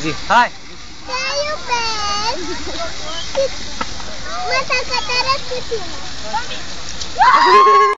Zi, hai! Te iubesc! Mă, dacă te arăt cu tine!